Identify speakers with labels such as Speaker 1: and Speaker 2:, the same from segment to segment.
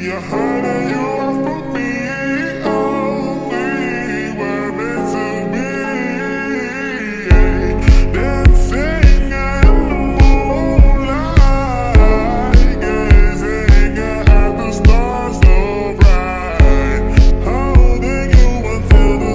Speaker 1: you're hiding you are from me. Oh, we were meant to be. Dancing in the moonlight, gazing at the stars so bright, holding you until the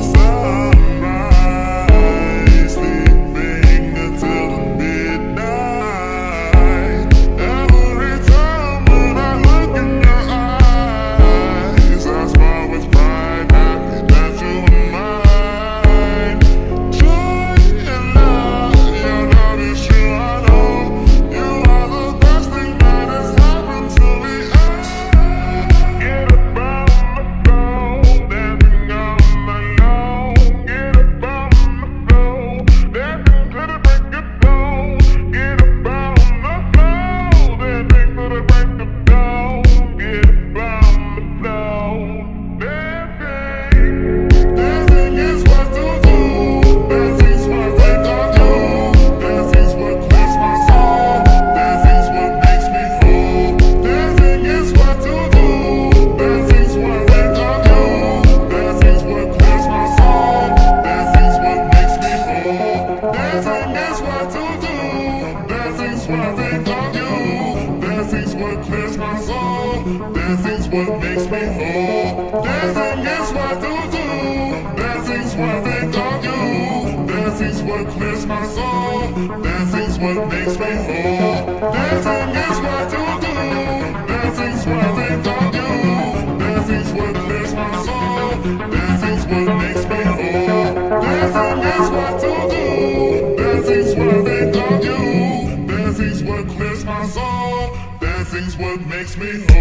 Speaker 1: sunrise, sleeping until the midnight. Every time when I look in your eyes, I smile with pride, happy that you are mine. Joy and love, your love is true, I know. You are the best thing that has happened to me. Get up on the floor, dancing all night long. Get up on the floor, dancing to the break of dawn. Get up on the floor, dancing to the break of dawn. Get up on the floor, dancing. Dancing is what to do. Dancing's what I think of you. Dancing's what clears my soul. Dancing's what makes me whole. Dancing is what to do. Dancing's what I think of you. Dancing's what clears my soul. Dancing's what makes me whole. Dancing is what to do. Dancing's what I think of you. Dancing's what clears my soul. Dancing's what makes me whole. Dancing is what to do. Dancing's what I think of you. Dancing's what clears my soul. Dancing's what makes me whole. Dancing is what to do. Dancing's what I think of you. Dancing's what clears my soul. Dancing's what makes me whole. Dancing is what to do. Dancing's what I think of you. Dancing's what clears my soul. Dancing's what makes me whole.